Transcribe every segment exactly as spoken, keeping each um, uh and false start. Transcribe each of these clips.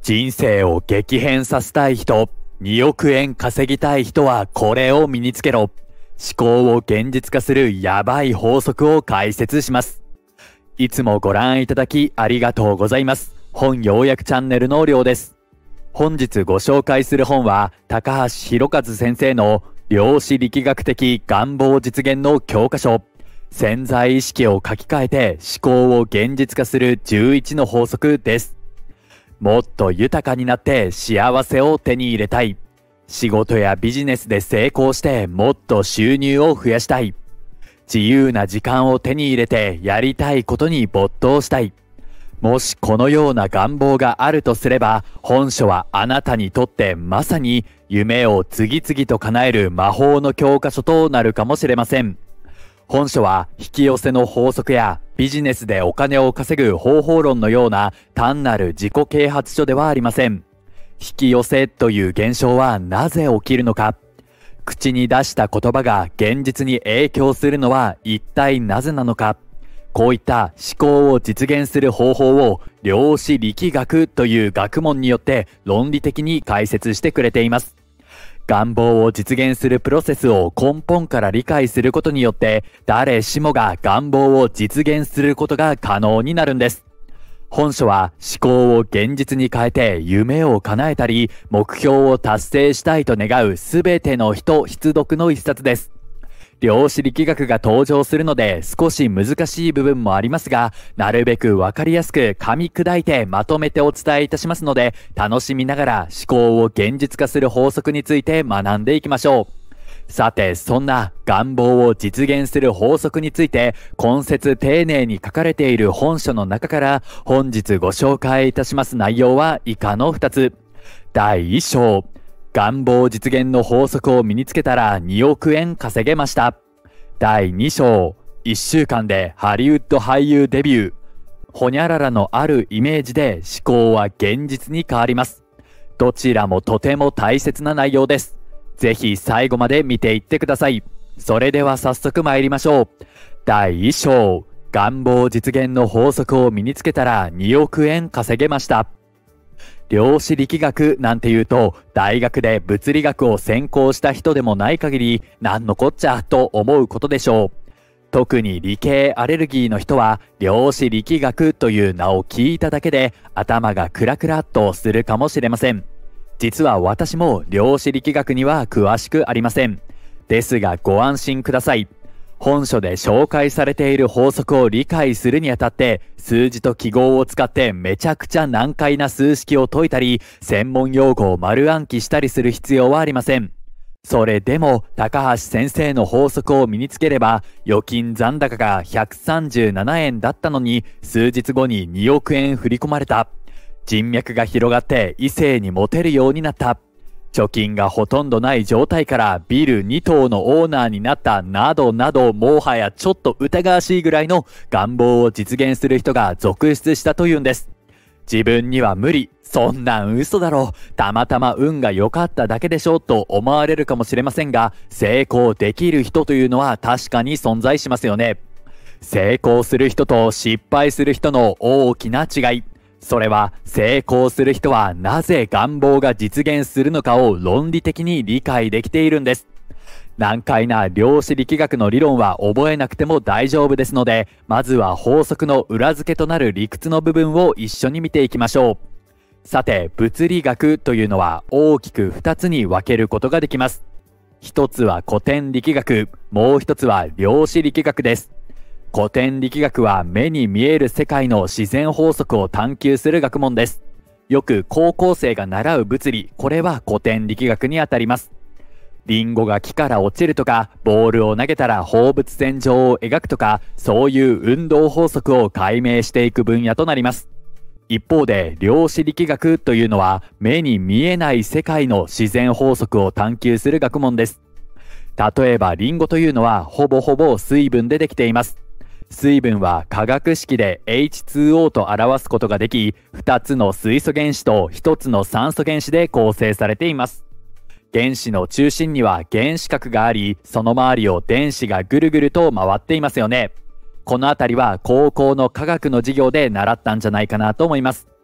人生を激変させたい人、におくえん稼ぎたい人はこれを身につけろ。思考を現実化するやばい法則を解説します。いつもご覧いただきありがとうございます。本要約チャンネルのりょうです。本日ご紹介する本は高橋弘和先生の量子力学的願望実現の教科書。潜在意識を書き換えて思考を現実化するじゅういちの法則です。もっと豊かになって幸せを手に入れたい。仕事やビジネスで成功してもっと収入を増やしたい。自由な時間を手に入れてやりたいことに没頭したい。もしこのような願望があるとすれば、本書はあなたにとってまさに夢を次々と叶える魔法の教科書となるかもしれません。本書は引き寄せの法則やビジネスでお金を稼ぐ方法論のような単なる自己啓発書ではありません。引き寄せという現象はなぜ起きるのか、口に出した言葉が現実に影響するのは一体なぜなのか、こういった思考を実現する方法を量子力学という学問によって論理的に解説してくれています。願望を実現するプロセスを根本から理解することによって誰しもが願望を実現することが可能になるんです。本書は思考を現実に変えて夢を叶えたり目標を達成したいと願うすべての人必読の一冊です。量子力学が登場するので少し難しい部分もありますが、なるべくわかりやすく噛み砕いてまとめてお伝えいたしますので、楽しみながら思考を現実化する法則について学んでいきましょう。さて、そんな願望を実現する法則について今節丁寧に書かれている本書の中から本日ご紹介いたします内容は以下のふたつ。だいいっ章、願望実現の法則を身につけたらにおくえん稼げました。だいに章、いっしゅうかんでハリウッド俳優デビュー。ほにゃららのあるイメージで思考は現実に変わります。どちらもとても大切な内容です。ぜひ最後まで見ていってください。それでは早速参りましょう。だいいっ章、願望実現の法則を身につけたらにおくえん稼げました。量子力学なんて言うと大学で物理学を専攻した人でもない限り何のこっちゃと思うことでしょう。特に理系アレルギーの人は量子力学という名を聞いただけで頭がクラクラっとするかもしれません。実は私も量子力学には詳しくありません。ですがご安心ください。本書で紹介されている法則を理解するにあたって数字と記号を使ってめちゃくちゃ難解な数式を解いたり専門用語を丸暗記したりする必要はありません。それでも高橋先生の法則を身につければ預金残高がひゃくさんじゅうななえんだったのに数日後ににおくえん振り込まれた。人脈が広がって異性にモテるようになった。貯金がほとんどない状態からビルに棟のオーナーになったなどなど、もはやちょっと疑わしいぐらいの願望を実現する人が続出したというんです。自分には無理、そんなん嘘だろ、たまたま運が良かっただけでしょと思われるかもしれませんが、成功できる人というのは確かに存在しますよね。成功する人と失敗する人の大きな違い、それは成功する人はなぜ願望が実現するのかを論理的に理解できているんです。難解な量子力学の理論は覚えなくても大丈夫ですので、まずは法則の裏付けとなる理屈の部分を一緒に見ていきましょう。さて、物理学というのは大きくふたつに分けることができます。一つは古典力学、もう一つは量子力学です。古典力学は目に見える世界の自然法則を探求する学問です。よく高校生が習う物理、これは古典力学にあたります。リンゴが木から落ちるとか、ボールを投げたら放物線上を描くとか、そういう運動法則を解明していく分野となります。一方で量子力学というのは目に見えない世界の自然法則を探求する学問です。例えばリンゴというのはほぼほぼ水分でできています。水分は化学式で エイチツーオー と表すことができ、ふたつの水素原子とひとつの酸素原子で構成されています。原子の中心には原子核があり、その周りを電子がぐるぐると回っていますよね。このあたりは高校の科学の授業で習ったんじゃないかなと思います。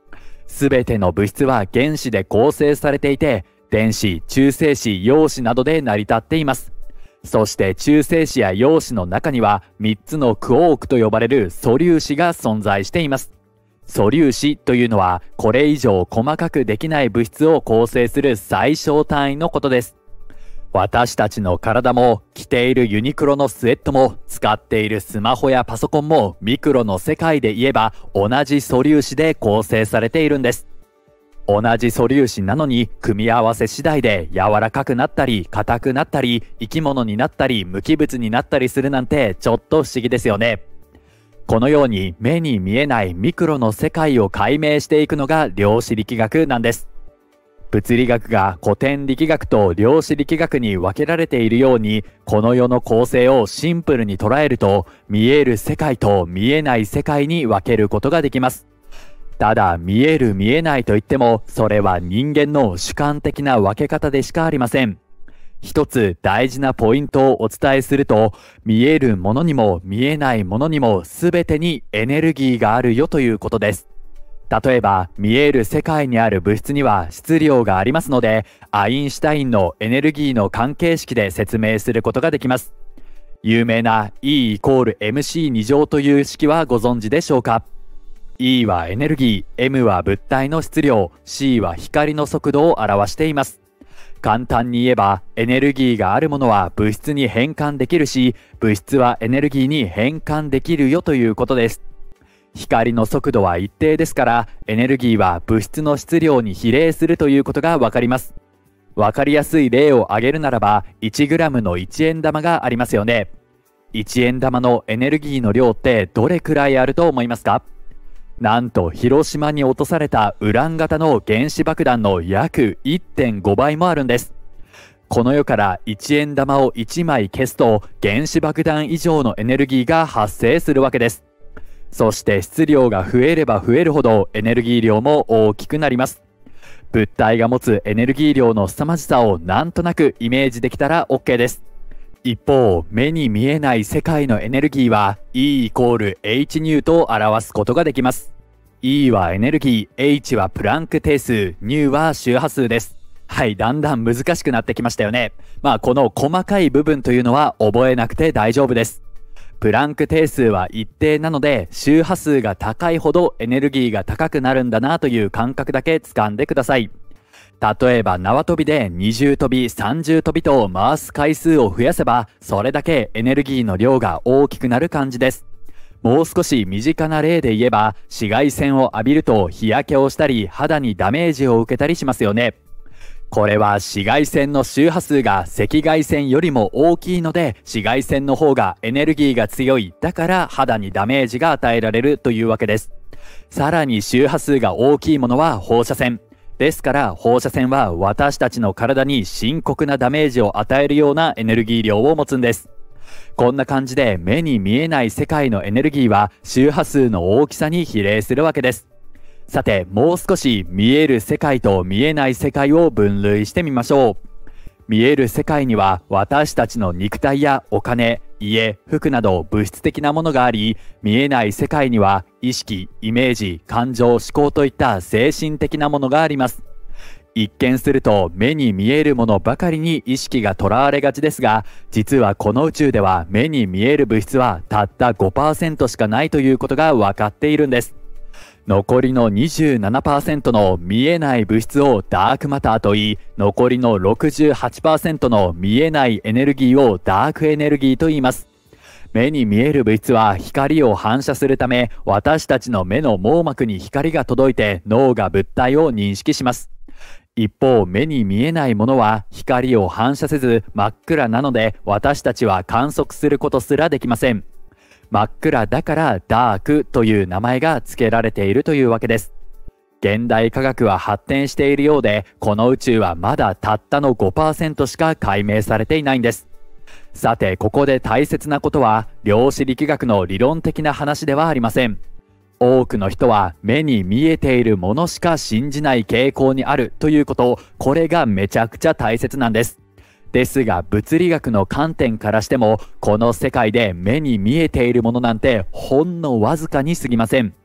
すべての物質は原子で構成されていて、電子、中性子、陽子などで成り立っています。そして中性子や陽子の中にはみっつのクォークと呼ばれる素粒子が存在しています。素粒子というのはこれ以上細かくできない物質を構成する最小単位のことです。私たちの体も着ているユニクロのスウェットも使っているスマホやパソコンもミクロの世界で言えば同じ素粒子で構成されているんです。同じ素粒子なのに組み合わせ次第で柔らかくなったり硬くなったり生き物になったり無機物になったりするなんてちょっと不思議ですよね。このように目に見えないミクロの世界を解明していくのが量子力学なんです。物理学が古典力学と量子力学に分けられているように、この世の構成をシンプルに捉えると見える世界と見えない世界に分けることができます。ただ見える見えないといってもそれは人間の主観的な分け方でしかありません。一つ大事なポイントをお伝えすると、見えるものにも見えないものにも全てにエネルギーがあるよということです。例えば見える世界にある物質には質量がありますので、アインシュタインのエネルギーの関係式で説明することができます。有名な E イコール エムシーに 乗という式はご存知でしょうか。E はエネルギー、M は物体の質量、C は光の速度を表しています。簡単に言えばエネルギーがあるものは物質に変換できるし、物質はエネルギーに変換できるよということです。光の速度は一定ですから、エネルギーは物質の質量に比例するということがわかります。わかりやすい例を挙げるならば、いちグラムのいちえん玉がありますよね。いちえん玉のエネルギーの量ってどれくらいあると思いますか？なんと広島に落とされたウラン型の原子爆弾の約 いってんごばいもあるんです。この世からいちえん玉をいちまい消すと原子爆弾以上のエネルギーが発生するわけです。そして質量が増えれば増えるほどエネルギー量も大きくなります。物体が持つエネルギー量の凄まじさをなんとなくイメージできたら OK です。一方、目に見えない世界のエネルギーは E イコール H ニューと表すことができます。E はエネルギー、H はプランク定数、ニューは周波数です。はい、だんだん難しくなってきましたよね。まあこの細かい部分というのは覚えなくて大丈夫です。プランク定数は一定なので、周波数が高いほどエネルギーが高くなるんだなという感覚だけ掴んでください。例えば縄跳びでにじゅう跳び、さんじゅう跳びと回す回数を増やせば、それだけエネルギーの量が大きくなる感じです。もう少し身近な例で言えば、紫外線を浴びると日焼けをしたり肌にダメージを受けたりしますよね。これは紫外線の周波数が赤外線よりも大きいので、紫外線の方がエネルギーが強い、だから肌にダメージが与えられるというわけです。さらに周波数が大きいものは放射線。ですから放射線は私たちの体に深刻なダメージを与えるようなエネルギー量を持つんです。こんな感じで目に見えない世界のエネルギーは周波数の大きさに比例するわけです。さて、もう少し見える世界と見えない世界を分類してみましょう。見える世界には私たちの肉体やお金、家、服など物質的なものがあり、見えない世界には意識、イメージ、感情、思考といった精神的なものがあります。一見すると目に見えるものばかりに意識がとらわれがちですが、実はこの宇宙では目に見える物質はたった ごパーセント しかないということが分かっているんです。残りの にじゅうななパーセント の見えない物質をダークマターと言い、残りの ろくじゅうはちパーセント の見えないエネルギーをダークエネルギーと言います。目に見える物質は光を反射するため、私たちの目の網膜に光が届いて脳が物体を認識します。一方、目に見えないものは光を反射せず真っ暗なので、私たちは観測することすらできません。真っ暗だからダークという名前が付けられているというわけです。現代科学は発展しているようで、この宇宙はまだたったの ごパーセント しか解明されていないんです。さて、ここで大切なことは、量子力学の理論的な話ではありません。多くの人は目に見えているものしか信じない傾向にあるということ、これがめちゃくちゃ大切なんです。ですが物理学の観点からしても、この世界で目に見えているものなんてほんのわずかに過ぎません。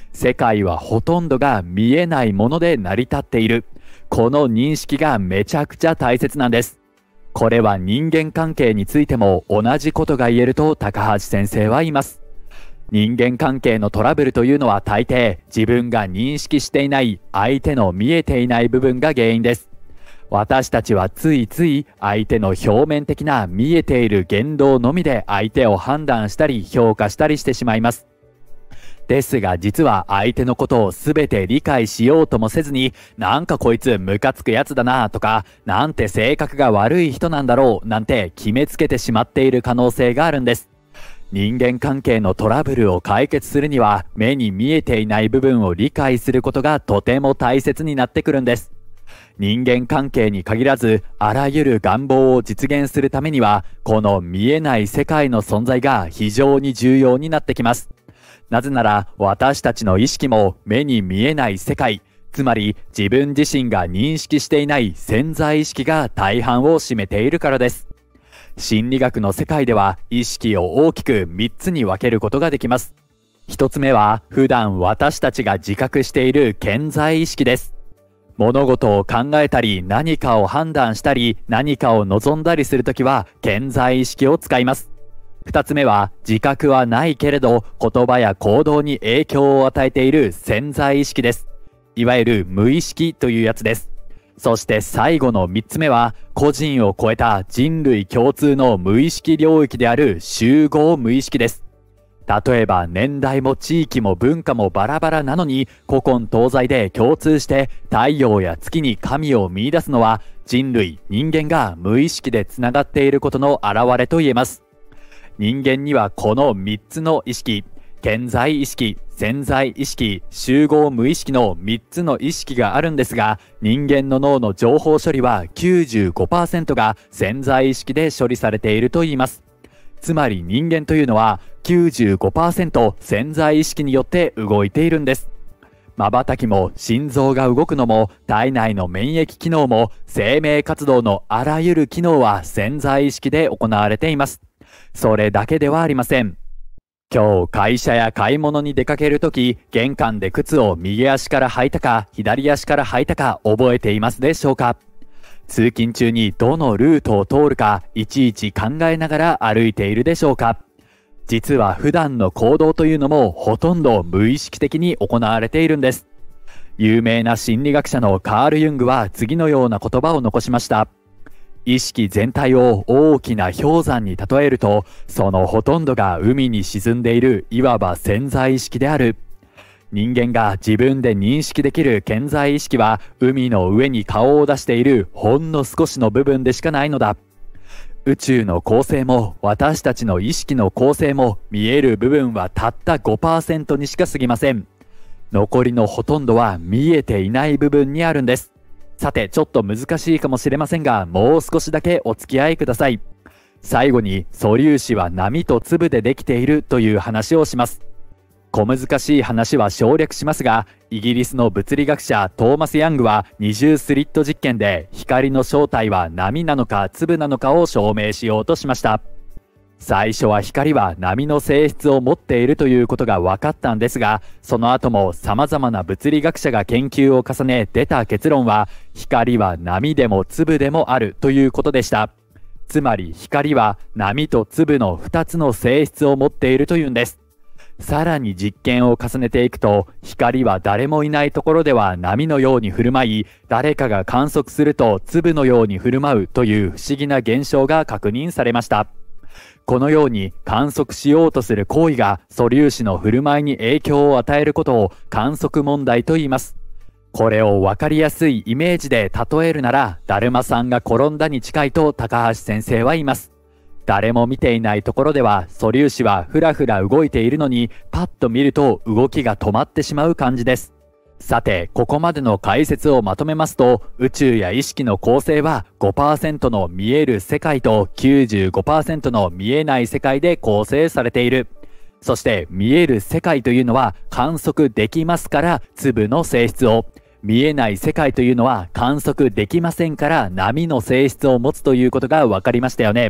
世界はほとんどが見えないもので成り立っている。この認識がめちゃくちゃ大切なんです。これは人間関係についても同じことが言えると高橋先生は言います。人間関係のトラブルというのは大抵自分が認識していない相手の見えていない部分が原因です。私たちはついつい相手の表面的な見えている言動のみで相手を判断したり評価したりしてしまいます。ですが実は相手のことを全て理解しようともせずに、なんかこいつムカつくやつだなとか、なんて性格が悪い人なんだろうなんて決めつけてしまっている可能性があるんです。人間関係のトラブルを解決するには目に見えていない部分を理解することがとても大切になってくるんです。人間関係に限らずあらゆる願望を実現するためにはこの見えない世界の存在が非常に重要になってきます。なぜなら私たちの意識も目に見えない世界、つまり自分自身が認識していない潜在意識が大半を占めているからです。心理学の世界では意識を大きくみっつに分けることができます。ひとつめは普段私たちが自覚している潜在意識です。物事を考えたり何かを判断したり何かを望んだりするときは潜在意識を使います。二つ目は自覚はないけれど言葉や行動に影響を与えている潜在意識です。いわゆる無意識というやつです。そして最後の三つ目は個人を超えた人類共通の無意識領域である集合無意識です。例えば年代も地域も文化もバラバラなのに古今東西で共通して太陽や月に神を見出すのは人類人間が無意識でつながっていることの表れと言えます。人間にはこのみっつの意識、潜在意識、潜在意識、集合無意識のみっつの意識があるんですが、人間の脳の情報処理は きゅうじゅうごパーセント が潜在意識で処理されていると言います。つまり人間というのは きゅうじゅうごパーセント 潜在意識によって動いているんです。瞬きも心臓が動くのも体内の免疫機能も生命活動のあらゆる機能は潜在意識で行われています。それだけではありません。今日会社や買い物に出かけるとき、玄関で靴を右足から履いたか左足から履いたか覚えていますでしょうか？通勤中にどのルートを通るかいちいち考えながら歩いているでしょうか？実は普段の行動というのもほとんど無意識的に行われているんです。有名な心理学者のカール・ユングは次のような言葉を残しました。意識全体を大きな氷山に例えると、そのほとんどが海に沈んでいるいわば潜在意識である。人間が自分で認識できる潜在意識は海の上に顔を出しているほんの少しの部分でしかないのだ。宇宙の構成も私たちの意識の構成も見える部分はたった ごパーセント にしか過ぎません。残りのほとんどは見えていない部分にあるんです。さて、ちょっと難しいかもしれませんが、もう少しだけお付き合いください。最後に素粒子は波と粒でできているという話をします。小難しい話は省略しますが、イギリスの物理学者トーマス・ヤングは二重スリット実験で光の正体は波なのか粒なのかを証明しようとしました。最初は光は波の性質を持っているということが分かったんですが、その後も様々な物理学者が研究を重ね出た結論は、光は波でも粒でもあるということでした。つまり光は波と粒のふたつの性質を持っているというんです。さらに実験を重ねていくと、光は誰もいないところでは波のように振る舞い、誰かが観測すると粒のように振る舞うという不思議な現象が確認されました。このように観測しようとする行為が素粒子の振る舞いに影響を与えることを観測問題と言います。これを分かりやすいイメージで例えるなら、だるまさんが転んだに近いと高橋先生は言います。誰も見ていないところでは素粒子はふらふら動いているのに、パッと見ると動きが止まってしまう感じです。さて、ここまでの解説をまとめますと、宇宙や意識の構成は ごパーセント の見える世界と きゅうじゅうごパーセント の見えない世界で構成されている。そして見える世界というのは観測できますから粒の性質を、見えない世界というのは観測できませんから波の性質を持つということが分かりましたよね。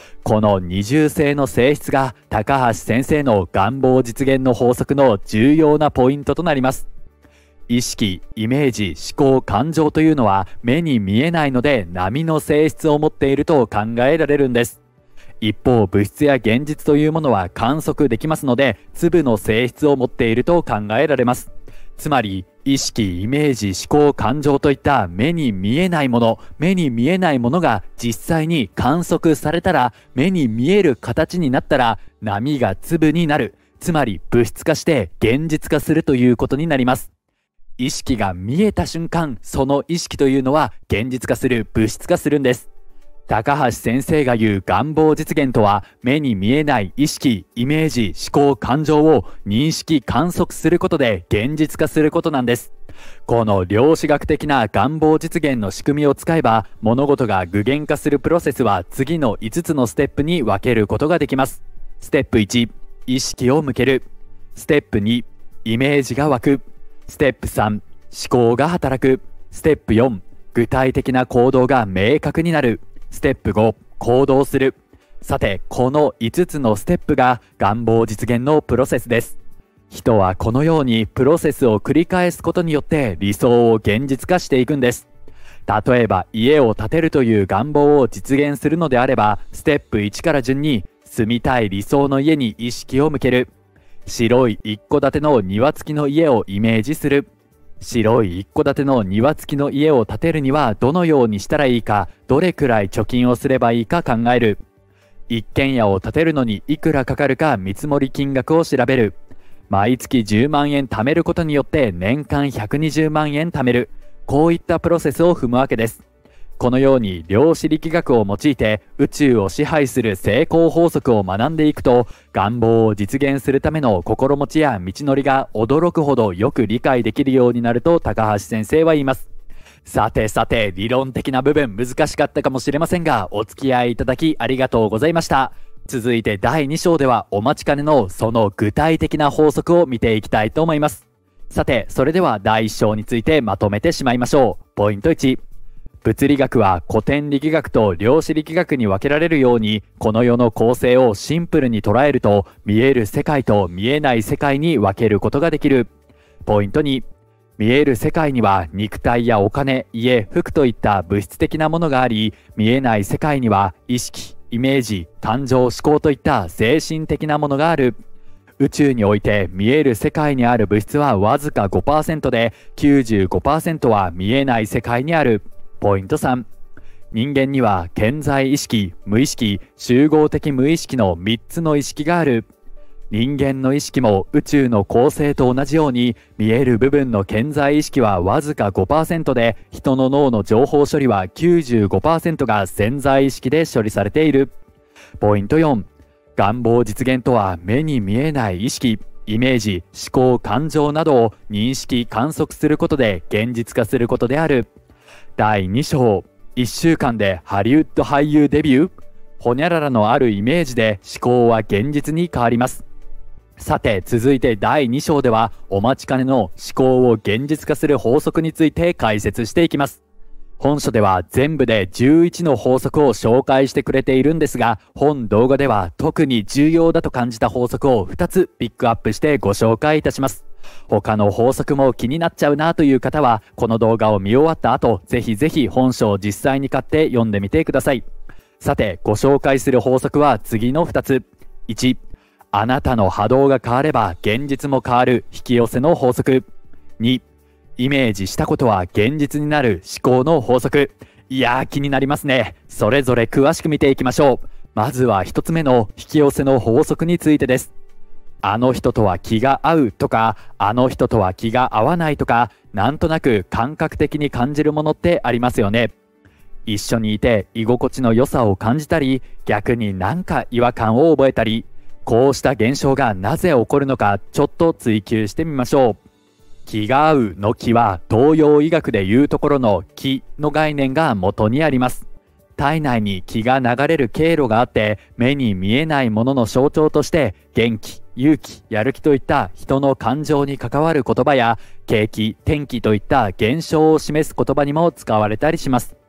この二重性の性質が高橋先生の願望実現の法則の重要なポイントとなります。意識、イメージ、思考、感情というのは目に見えないので波の性質を持っていると考えられるんです。一方、物質や現実というものは観測できますので粒の性質を持っていると考えられます。つまり意識、イメージ、思考、感情といった目に見えないもの、目に見えないものが実際に観測されたら、目に見える形になったら波が粒になる。つまり物質化して現実化するということになります。意識が見えた瞬間、その意識というのは現実化する、物質化するんです。高橋先生が言う願望実現とは、目に見えない意識、イメージ、思考、感情を認識、観測することで現実化することなんです。この量子学的な願望実現の仕組みを使えば、物事が具現化するプロセスは次のいつつのステップに分けることができます。ステップいち、意識を向ける。ステップに、イメージが湧く。ステップさん、思考が働く。ステップよん、具体的な行動が明確になる。ステップご、行動する。さて、このいつつのステップが願望実現のプロセスです。人はこのようにプロセスを繰り返すことによって理想を現実化していくんです。例えば、家を建てるという願望を実現するのであれば、ステップいちから順に住みたい理想の家に意識を向ける。白い一戸建ての庭付きの家をイメージする。白い一戸建ての庭付きの家を建てるにはどのようにしたらいいか、どれくらい貯金をすればいいか考える。一軒家を建てるのにいくらかかるか見積もり金額を調べる。毎月じゅうまんえん貯めることによって年間ひゃくにじゅうまんえん貯める。こういったプロセスを踏むわけです。このように量子力学を用いて宇宙を支配する成功法則を学んでいくと、願望を実現するための心持ちや道のりが驚くほどよく理解できるようになると高橋先生は言います。さてさて、理論的な部分難しかったかもしれませんが、お付き合いいただきありがとうございました。続いてだいに章ではお待ちかねのその具体的な法則を見ていきたいと思います。さて、それではだいいち章についてまとめてしまいましょう。ポイントいち、物理学は古典力学と量子力学に分けられるように、この世の構成をシンプルに捉えると、見える世界と見えない世界に分けることができる。ポイントに、見える世界には肉体やお金、家、服といった物質的なものがあり、見えない世界には意識、イメージ、感情、思考といった精神的なものがある。宇宙において見える世界にある物質はわずか ごパーセント で、きゅうじゅうごパーセント は見えない世界にある。ポイントさん、人間には顕在意識、無意識、集合的無意識のみっつの意識がある。人間の意識も宇宙の構成と同じように、見える部分の顕在意識はわずか ごパーセント で、人の脳の情報処理は きゅうじゅうごパーセント が潜在意識で処理されている。ポイントよん、願望実現とは目に見えない意識、イメージ、思考、感情などを認識、観測することで現実化することである。だいに章、いっしゅうかんでハリウッド俳優デビュー。ほにゃららのあるイメージで思考は現実に変わります。さて、続いてだいに章ではお待ちかねの思考を現実化する法則について解説していきます。本書では全部でじゅういちの法則を紹介してくれているんですが、本動画では特に重要だと感じた法則をふたつピックアップしてご紹介いたします。他の法則も気になっちゃうなという方は、この動画を見終わった後、ぜひぜひ本書を実際に買って読んでみてください。さて、ご紹介する法則は次のふたつ。いち、あなたの波動が変われば現実も変わる引き寄せの法則。に、イメージしたことは現実になる思考の法則。いやー、気になりますね。それぞれ詳しく見ていきましょう。まずはひとつめの引き寄せの法則についてです。あの人とは気が合うとか、あの人とは気が合わないとか、なんとなく感覚的に感じるものってありますよね。一緒にいて居心地の良さを感じたり、逆になんか違和感を覚えたり、こうした現象がなぜ起こるのか、ちょっと追求してみましょう。気が合うの気は東洋医学でいうところの気の概念が元にあります。体内に気が流れる経路があって、目に見えないものの象徴として元気、勇気、やる気といった人の感情に関わる言葉や景気、天気といった現象を示す言葉にも使われたりします。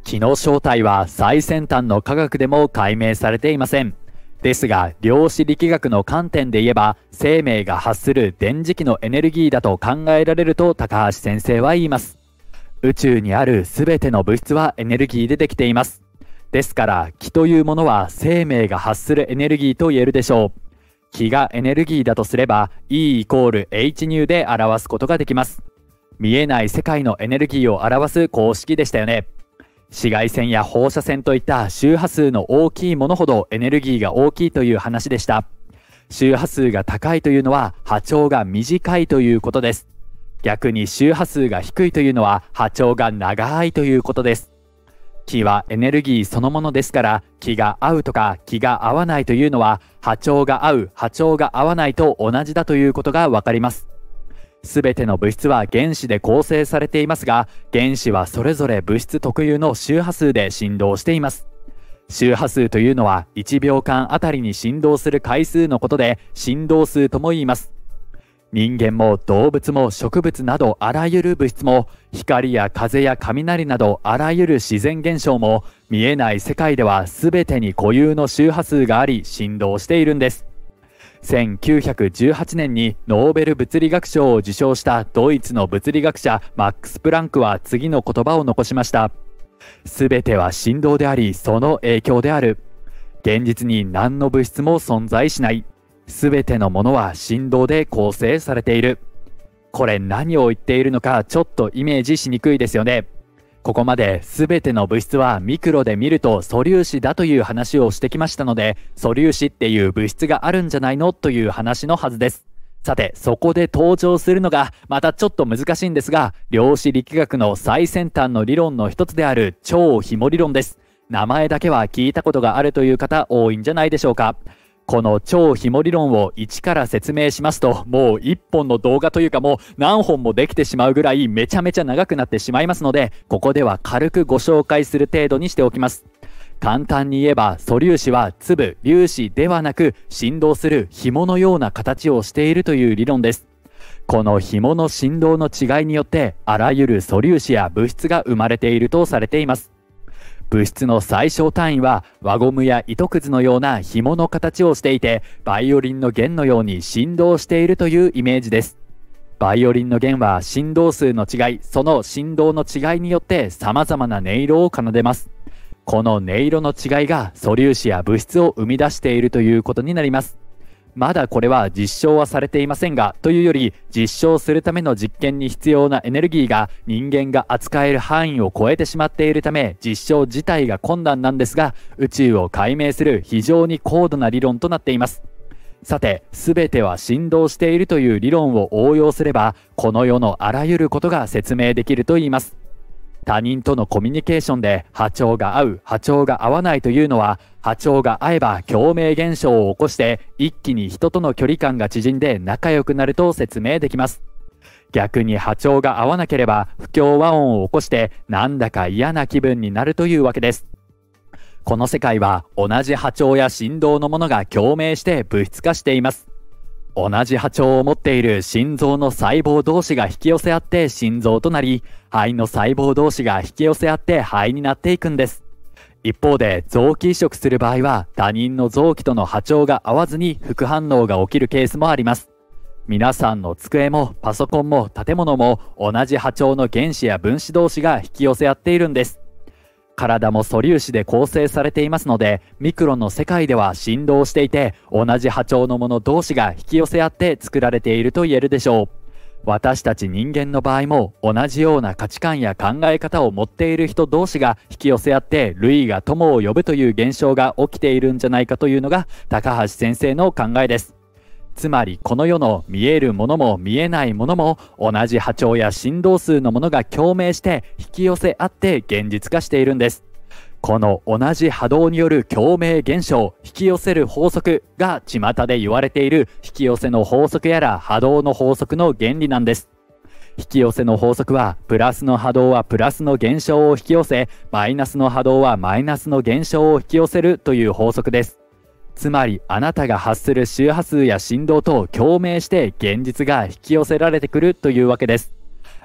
気の正体は最先端の科学でも解明されていません。ですが、量子力学の観点で言えば、生命が発する電磁気のエネルギーだと考えられると高橋先生は言います。宇宙にあるすべての物質はエネルギーでできています。ですから、気というものは生命が発するエネルギーと言えるでしょう。気がエネルギーだとすれば、E イコール エイチ 乳で表すことができます。見えない世界のエネルギーを表す公式でしたよね。紫外線や放射線といった周波数の大きいものほどエネルギーが大きいという話でした。周波数が高いというのは波長が短いということです。逆に周波数が低いというのは波長が長いということです。気はエネルギーそのものですから、気が合うとか気が合わないというのは波長が合う、波長が合わないと同じだということがわかります。すべての物質は原子で構成されていますが、原子はそれぞれ物質特有の周波数で振動しています。周波数というのはいちびょうかんあたりに振動する回数のことで、振動数とも言います。人間も動物も植物などあらゆる物質も、光や風や雷などあらゆる自然現象も、見えない世界では全てに固有の周波数があり振動しているんです。せんきゅうひゃくじゅうはちねんにノーベル物理学賞を受賞したドイツの物理学者マックス・プランクは次の言葉を残しました。すべては振動であり、その影響である。現実に何の物質も存在しない。すべてのものは振動で構成されている。これ何を言っているのかちょっとイメージしにくいですよね。ここまで全ての物質はミクロで見ると素粒子だという話をしてきましたので、素粒子っていう物質があるんじゃないのという話のはずです。さて、そこで登場するのが、またちょっと難しいんですが、量子力学の最先端の理論の一つである超紐理論です。名前だけは聞いたことがあるという方多いんじゃないでしょうか。この超紐理論を一から説明しますと、もう一本の動画というかもう何本もできてしまうぐらいめちゃめちゃ長くなってしまいますので、ここでは軽くご紹介する程度にしておきます。簡単に言えば、素粒子は粒、粒子ではなく振動する紐のような形をしているという理論です。この紐の振動の違いによって、あらゆる素粒子や物質が生まれているとされています。物質の最小単位は輪ゴムや糸くずのような紐の形をしていて、バイオリンの弦のように振動しているというイメージです。バイオリンの弦は振動数の違い、その振動の違いによって様々な音色を奏でます。この音色の違いが素粒子や物質を生み出しているということになります。まだこれは実証はされていませんが、というより実証するための実験に必要なエネルギーが人間が扱える範囲を超えてしまっているため、実証自体が困難なんですが、宇宙を解明する非常に高度な理論となっています。さて、すべては振動しているという理論を応用すれば、この世のあらゆることが説明できると言います。他人とのコミュニケーションで波長が合う、波長が合わないというのは、波長が合えば共鳴現象を起こして一気に人との距離感が縮んで仲良くなると説明できます。逆に波長が合わなければ不協和音を起こしてなんだか嫌な気分になるというわけです。この世界は同じ波長や振動のものが共鳴して物質化しています。同じ波長を持っている心臓の細胞同士が引き寄せ合って心臓となり、肺の細胞同士が引き寄せ合って肺になっていくんです。一方で臓器移植する場合は他人の臓器との波長が合わずに副反応が起きるケースもあります。皆さんの机もパソコンも建物も同じ波長の原子や分子同士が引き寄せ合っているんです。体も素粒子で構成されていますので、ミクロの世界では振動していて、同じ波長のもの同士が引き寄せ合って作られていると言えるでしょう。私たち人間の場合も同じような価値観や考え方を持っている人同士が引き寄せ合って類が友を呼ぶという現象が起きているんじゃないかというのが高橋先生の考えです。つまりこの世の見えるものも見えないものも同じ波長や振動数のものが共鳴して引き寄せ合って現実化しているんです。この同じ波動による共鳴現象、引き寄せる法則が巷で言われている引き寄せの法則やら波動の法則の原理なんです。引き寄せの法則は、プラスの波動はプラスの現象を引き寄せ、マイナスの波動はマイナスの現象を引き寄せるという法則です。つまりあなたが発する周波数や振動と共鳴して現実が引き寄せられてくるというわけです。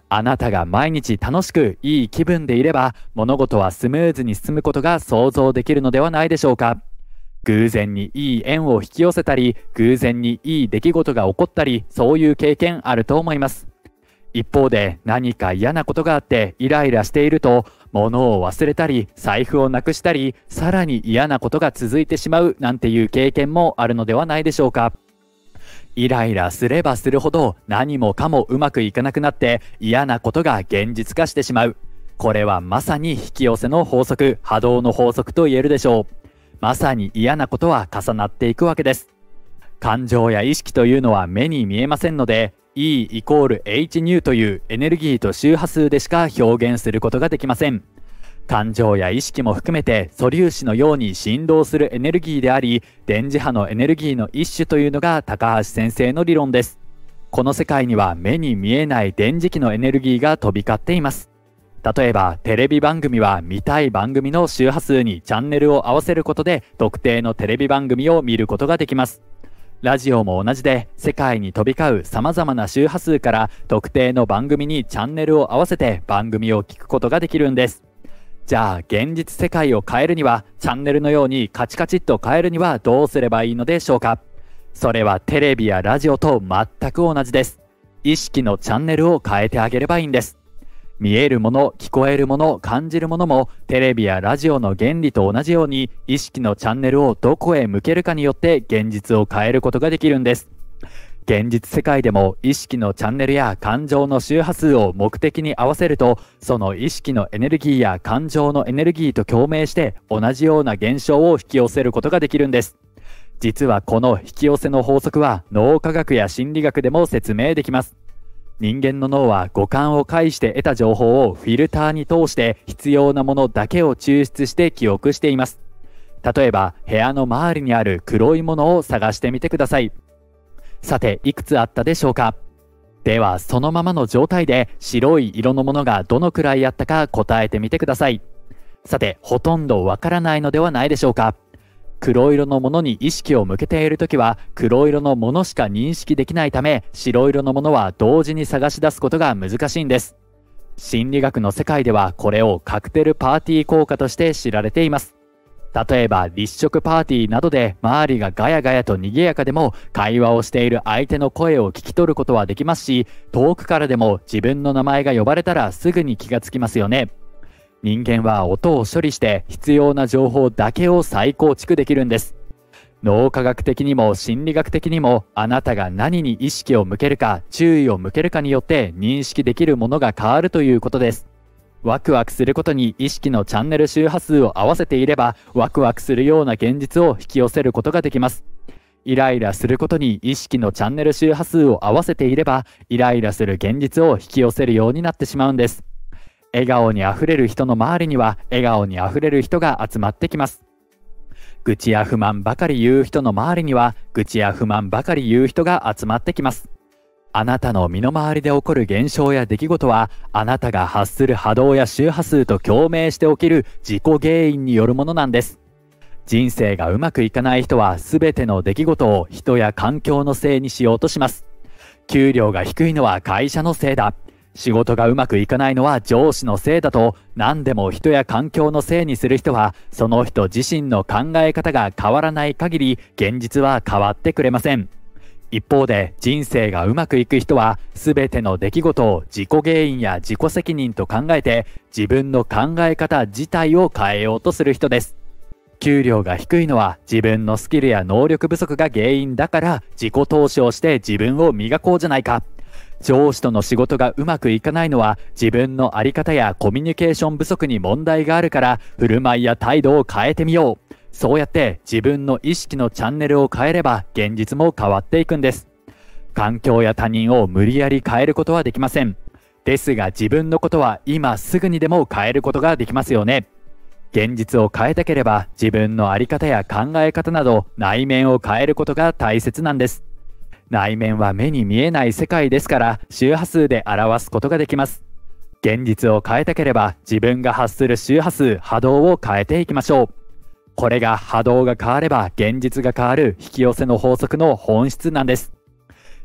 あなたが毎日楽しくいい気分でいれば、物事はスムーズに進むことが想像できるのではないでしょうか。偶然にいい縁を引き寄せたり、偶然にいい出来事が起こったり、そういう経験あると思います。一方で何か嫌なことがあってイライラしていると、物を忘れたり、財布をなくしたり、さらに嫌なことが続いてしまうなんていう経験もあるのではないでしょうか。イライラすればするほど何もかもうまくいかなくなって嫌なことが現実化してしまう。これはまさに引き寄せの法則、波動の法則と言えるでしょう。まさに嫌なことは重なっていくわけです。感情や意識というのは目に見えませんので、E イコール エイチ ニューというエネルギーと周波数でしか表現することができません。感情や意識も含めて素粒子のように振動するエネルギーであり、電磁波のエネルギーの一種というのが高橋先生の理論です。この世界には目に見えない電磁気のエネルギーが飛び交っています。例えばテレビ番組は見たい番組の周波数にチャンネルを合わせることで特定のテレビ番組を見ることができます。ラジオも同じで、世界に飛び交う様々な周波数から特定の番組にチャンネルを合わせて番組を聞くことができるんです。じゃあ現実世界を変えるには、チャンネルのようにカチカチっと変えるにはどうすればいいのでしょうか。それはテレビやラジオと全く同じです。意識のチャンネルを変えてあげればいいんです。見えるもの、聞こえるもの、感じるものもテレビやラジオの原理と同じように、意識のチャンネルをどこへ向けるかによって現実を変えることができるんです。現実世界でも意識のチャンネルや感情の周波数を目的に合わせると、その意識のエネルギーや感情のエネルギーと共鳴して同じような現象を引き寄せることができるんです。実はこの引き寄せの法則は脳科学や心理学でも説明できます。人間の脳は五感を介して得た情報をフィルターに通して必要なものだけを抽出して記憶しています。例えば部屋の周りにある黒いものを探してみてください。さて、いくつあったでしょうか。ではそのままの状態で白い色のものがどのくらいあったか答えてみてください。さて、ほとんどわからないのではないでしょうか。黒色のものに意識を向けているときは黒色のものしか認識できないため、白色のものは同時に探し出すことが難しいんです。心理学の世界ではこれをカクテルパーティー効果として知られています。例えば立食パーティーなどで周りがガヤガヤと賑やかでも、会話をしている相手の声を聞き取ることはできますし、遠くからでも自分の名前が呼ばれたらすぐに気がつきますよね。人間は音を処理して必要な情報だけを再構築できるんです。脳科学的にも心理学的にも、あなたが何に意識を向けるか注意を向けるかによって認識できるものが変わるということです。ワクワクすることに意識のチャンネル周波数を合わせていれば、ワクワクするような現実を引き寄せることができます。イライラすることに意識のチャンネル周波数を合わせていれば、イライラする現実を引き寄せるようになってしまうんです。笑顔にあふれる人の周りには笑顔にあふれる人が集まってきます。愚痴や不満ばかり言う人の周りには愚痴や不満ばかり言う人が集まってきます。あなたの身の回りで起こる現象や出来事は、あなたが発する波動や周波数と共鳴して起きる自己原因によるものなんです。人生がうまくいかない人は全ての出来事を人や環境のせいにしようとします。給料が低いのは会社のせいだ。仕事がうまくいかないのは上司のせいだと、何でも人や環境のせいにする人は、その人自身の考え方が変わらない限り現実は変わってくれません。一方で人生がうまくいく人は、全ての出来事を自己原因や自己責任と考えて自分の考え方自体を変えようとする人です。給料が低いのは自分のスキルや能力不足が原因だから、自己投資をして自分を磨こうじゃないか。上司との仕事がうまくいかないのは自分の在り方やコミュニケーション不足に問題があるから、振る舞いや態度を変えてみよう。そうやって自分の意識のチャンネルを変えれば現実も変わっていくんです。環境や他人を無理やり変えることはできません。ですが自分のことは今すぐにでも変えることができますよね。現実を変えたければ自分の在り方や考え方など内面を変えることが大切なんです。内面は目に見えない世界ですから、周波数で表すことができます。現実を変えたければ自分が発する周波数、波動を変えていきましょう。これが波動が変われば現実が変わる引き寄せの法則の本質なんです。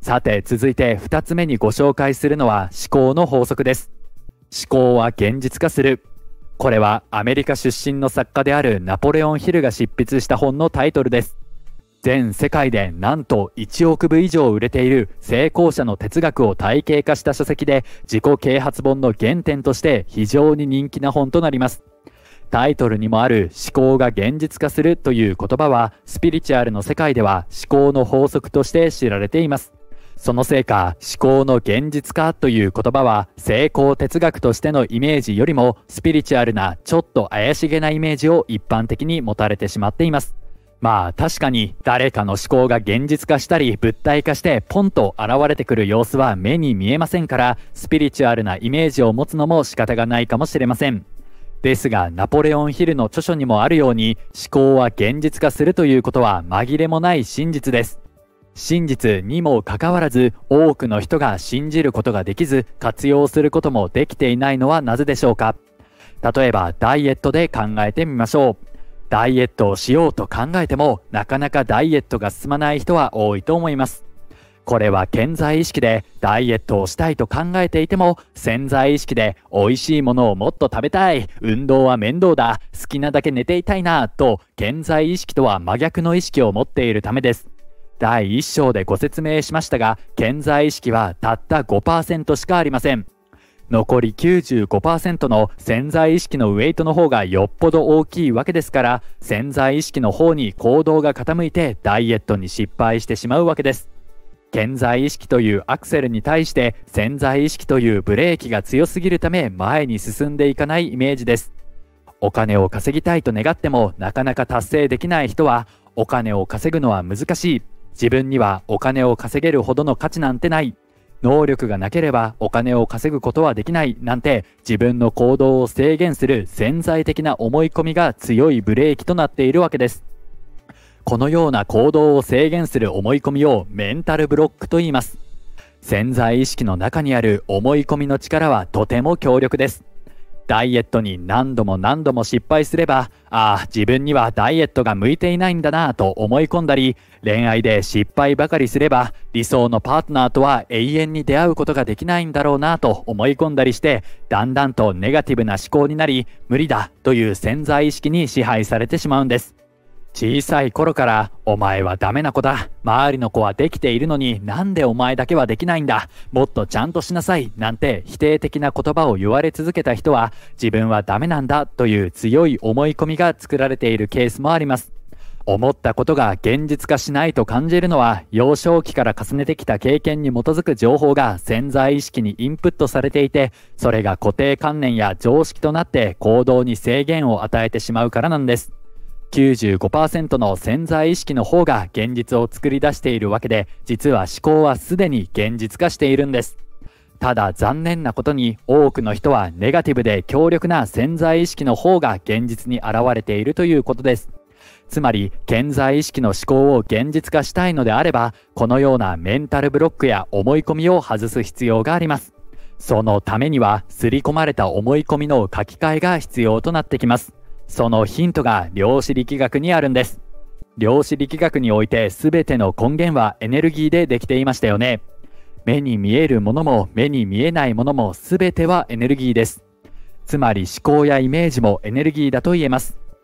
さて続いてふたつめにご紹介するのは思考の法則です。思考は現実化する。これはアメリカ出身の作家であるナポレオン・ヒルが執筆した本のタイトルです。全世界でなんといちおくぶ以上売れている成功者の哲学を体系化した書籍で、自己啓発本の原点として非常に人気な本となります。タイトルにもある思考が現実化するという言葉は、スピリチュアルの世界では思考の法則として知られています。そのせいか、思考の現実化という言葉は成功哲学としてのイメージよりもスピリチュアルなちょっと怪しげなイメージを一般的に持たれてしまっています。まあ確かに誰かの思考が現実化したり物体化してポンと現れてくる様子は目に見えませんから、スピリチュアルなイメージを持つのも仕方がないかもしれません。ですがナポレオン・ヒルの著書にもあるように、思考は現実化するということは紛れもない真実です。真実にもかかわらず多くの人が信じることができず、活用することもできていないのはなぜでしょうか。例えばダイエットで考えてみましょう。ダイエットをしようと考えてもなかなかダイエットが進まない人は多いと思います。これは潜在意識でダイエットをしたいと考えていても、潜在意識で美味しいものをもっと食べたい、運動は面倒だ、好きなだけ寝ていたいなと潜在意識とは真逆の意識を持っているためです。だいいっ章でご説明しましたが、潜在意識はたった ごパーセント しかありません。残り きゅうじゅうごパーセント の潜在意識のウェイトの方がよっぽど大きいわけですから、潜在意識の方に行動が傾いてダイエットに失敗してしまうわけです。潜在意識というアクセルに対して潜在意識というブレーキが強すぎるため前に進んでいかないイメージです。お金を稼ぎたいと願ってもなかなか達成できない人は、お金を稼ぐのは難しい、自分にはお金を稼げるほどの価値なんてない、能力がなければお金を稼ぐことはできないなんて、自分の行動を制限する潜在的な思い込みが強いブレーキとなっているわけです。このような行動を制限する思い込みをメンタルブロックと言います。潜在意識の中にある思い込みの力はとても強力です。ダイエットに何度も何度も失敗すれば、ああ自分にはダイエットが向いていないんだなぁと思い込んだり、恋愛で失敗ばかりすれば理想のパートナーとは永遠に出会うことができないんだろうなぁと思い込んだりして、だんだんとネガティブな思考になり、無理だという潜在意識に支配されてしまうんです。小さい頃からお前はダメな子だ、周りの子はできているのになんでお前だけはできないんだ、もっとちゃんとしなさいなんて否定的な言葉を言われ続けた人は、自分はダメなんだという強い思い込みが作られているケースもあります。思ったことが現実化しないと感じるのは、幼少期から重ねてきた経験に基づく情報が潜在意識にインプットされていて、それが固定観念や常識となって行動に制限を与えてしまうからなんです。きゅうじゅうごパーセント の潜在意識の方が現実を作り出しているわけで、実は思考はすでに現実化しているんです。ただ残念なことに多くの人はネガティブで強力な潜在意識の方が現実に現れているということです。つまり潜在意識の思考を現実化したいのであれば、このようなメンタルブロックや思い込みを外す必要があります。そのためには刷り込まれた思い込みの書き換えが必要となってきます。そのヒントが量子力学にあるんです。量子力学において全ての根源はエネルギーでできていましたよね。目に見えるものも目に見えないものも全てはエネルギーです。つまり思考やイメージもエネルギーだと言えます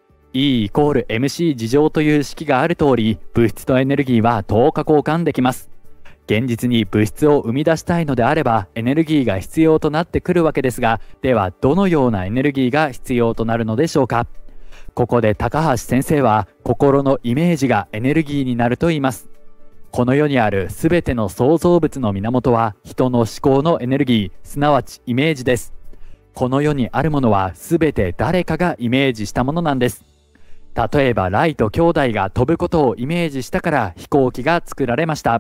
。E イコール エムシー 次乗という式がある通り、物質とエネルギーは等価交換できます。現実に物質を生み出したいのであればエネルギーが必要となってくるわけですが、ではどのようなエネルギーが必要となるのでしょうか。ここで高橋先生は心のイメージがエネルギーになると言います。この世にあるすべての創造物の源は人の思考のエネルギー、すなわちイメージです。この世にあるものはすべて誰かがイメージしたものなんです。例えばライト兄弟が飛ぶことをイメージしたから飛行機が作られました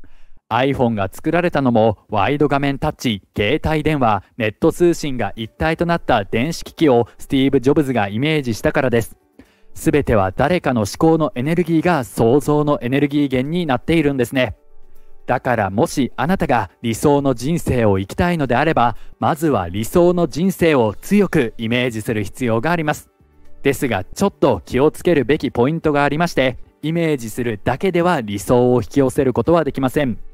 。iPhone が作られたのもワイド画面タッチ、携帯電話、ネット通信が一体となった電子機器をスティーブ・ジョブズがイメージしたからです。すべては誰かの思考のエネルギーが創造のエネルギー源になっているんですね。だからもしあなたが理想の人生を生きたいのであれば、まずは理想の人生を強くイメージする必要があります。ですがちょっと気をつけるべきポイントがありまして、イメージするだけでは理想を引き寄せることはできません。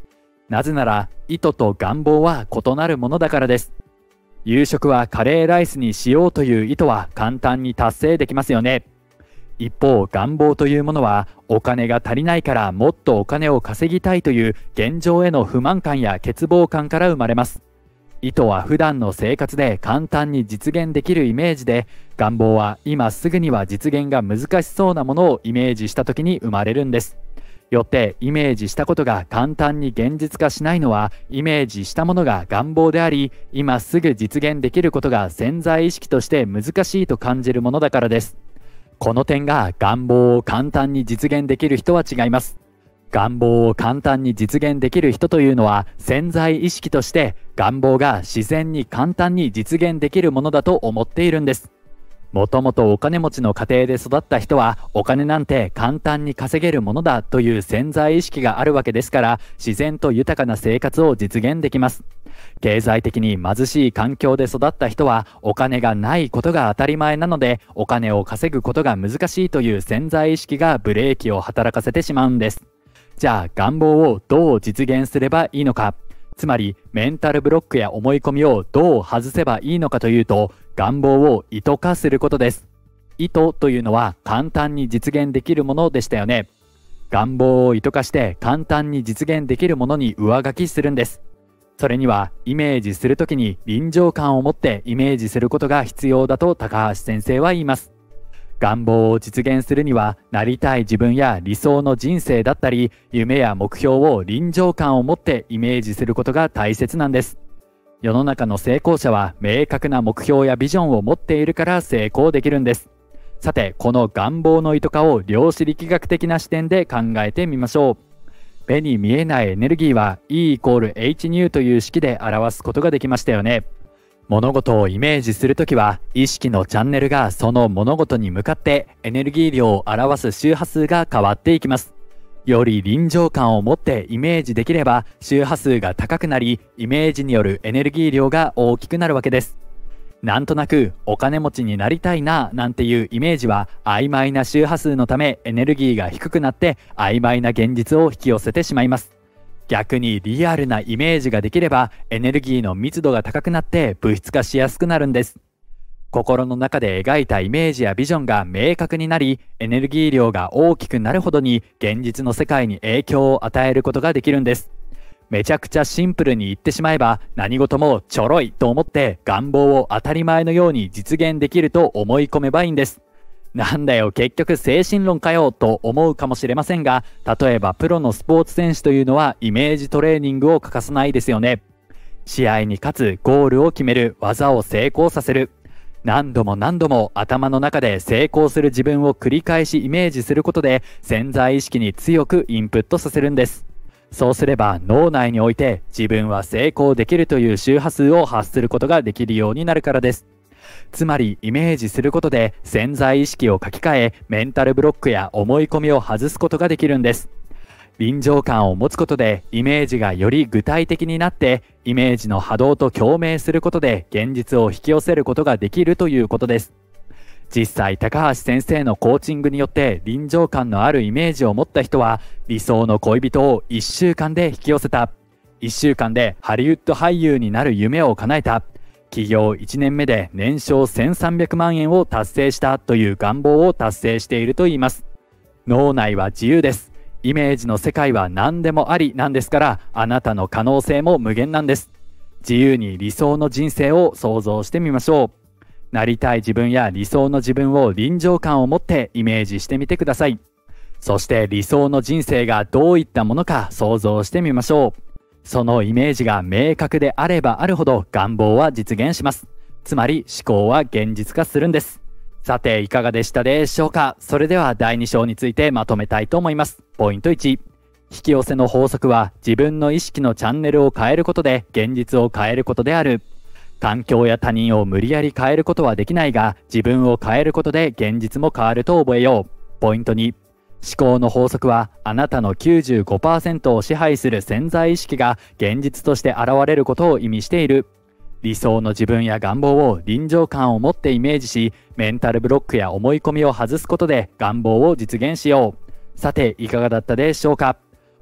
なぜなら意図と願望は異なるものだからです。夕食はカレーライスにしようという意図は簡単に達成できますよね。一方、願望というものはお金が足りないからもっとお金を稼ぎたいという現状への不満感や欠乏感から生まれます。意図は普段の生活で簡単に実現できるイメージで、願望は今すぐには実現が難しそうなものをイメージした時に生まれるんです。よってイメージしたことが簡単に現実化しないのは、イメージしたものが願望であり、今すぐ実現できることが潜在意識として難しいと感じるものだからです。この点が願望を簡単に実現できる人は違います。願望を簡単に実現できる人というのは、潜在意識として願望が自然に簡単に実現できるものだと思っているんです。もともとお金持ちの家庭で育った人は、お金なんて簡単に稼げるものだという潜在意識があるわけですから、自然と豊かな生活を実現できます。経済的に貧しい環境で育った人は、お金がないことが当たり前なので、お金を稼ぐことが難しいという潜在意識がブレーキを働かせてしまうんです。じゃあ願望をどう実現すればいいのか。つまりメンタルブロックや思い込みをどう外せばいいのかというと、願望を意図化することです。意図というのは簡単に実現できるものでしたよね。願望を意図化して簡単に実現できるものに上書きするんです。それにはイメージするときに臨場感を持ってイメージすることが必要だと高橋先生は言います。願望を実現するには、なりたい自分や理想の人生だったり、夢や目標を臨場感を持ってイメージすることが大切なんです。世の中の成功者は明確な目標やビジョンを持っているから成功できるんです。さて、この願望の意図化を量子力学的な視点で考えてみましょう。目に見えないエネルギーは E イコール エイチ ニューという式で表すことができましたよね。物事をイメージするときは、意識のチャンネルがその物事に向かってエネルギー量を表す周波数が変わっていきます。より臨場感を持ってイメージできれば、周波数が高くなり、イメージによるエネルギー量が大きくなるわけです。なんとなくお金持ちになりたいななんていうイメージは曖昧な周波数のため、エネルギーが低くなって曖昧な現実を引き寄せてしまいます。逆にリアルなイメージができれば、エネルギーの密度が高くなって物質化しやすくなるんです。心の中で描いたイメージやビジョンが明確になり、エネルギー量が大きくなるほどに現実の世界に影響を与えることができるんです。めちゃくちゃシンプルに言ってしまえば、何事もちょろいと思って願望を当たり前のように実現できると思い込めばいいんです。なんだよ結局精神論かよと思うかもしれませんが、例えばプロのスポーツ選手というのはイメージトレーニングを欠かさないですよね。試合に勝つ、ゴールを決める、技を成功させる。何度も何度も頭の中で成功する自分を繰り返しイメージすることで、潜在意識に強くインプットさせるんです。そうすれば脳内において自分は成功できるという周波数を発することができるようになるからです。つまりイメージすることで潜在意識を書き換え、メンタルブロックや思い込みを外すことができるんです。臨場感を持つことでイメージがより具体的になって、イメージの波動と共鳴することで現実を引き寄せることができるということです。実際高橋先生のコーチングによって臨場感のあるイメージを持った人は、理想の恋人をいっしゅうかんで引き寄せた。いっしゅうかんでハリウッド俳優になる夢を叶えた。起業いちねんめで年商せんさんびゃくまんえんを達成したという願望を達成しているといいます。脳内は自由です。イメージの世界は何でもありなんですから、あなたの可能性も無限なんです。自由に理想の人生を想像してみましょう。なりたい自分や理想の自分を臨場感を持ってイメージしてみてください。そして理想の人生がどういったものか想像してみましょう。そのイメージが明確であればあるほど願望は実現します。つまり思考は現実化するんです。さていかがでしたでしょうか。それではだいに章についてまとめたいと思います。ポイントいち、引き寄せの法則は自分の意識のチャンネルを変えることで現実を変えることである。環境や他人を無理やり変えることはできないが、自分を変えることで現実も変わると覚えよう。ポイントに、思考の法則はあなたの きゅうじゅうごパーセント を支配する潜在意識が現実として現れることを意味している。理想の自分や願望を臨場感を持ってイメージし、メンタルブロックや思い込みを外すことで願望を実現しよう。さていかがだったでしょうか。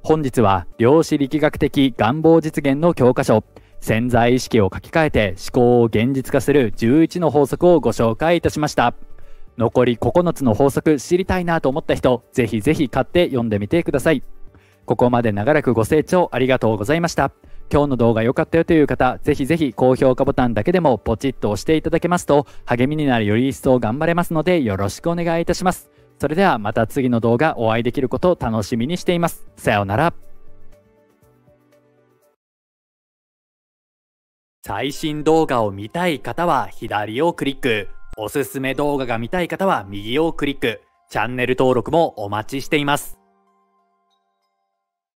本日は量子力学的願望実現の教科書、潜在意識を書き換えて思考を現実化するじゅういちの法則をご紹介いたしました。残りここのつの法則知りたいなと思った人、ぜひぜひ買って読んでみてください。ここまで長らくご清聴ありがとうございました。今日の動画良かったよという方、ぜひぜひ高評価ボタンだけでもポチッと押していただけますと励みになる、より一層頑張れますのでよろしくお願いいたします。それではまた次の動画お会いできることを楽しみにしています。さようなら。最新動画を見たい方は左をクリック。おすすめ動画が見たい方は右をクリック。チャンネル登録もお待ちしています。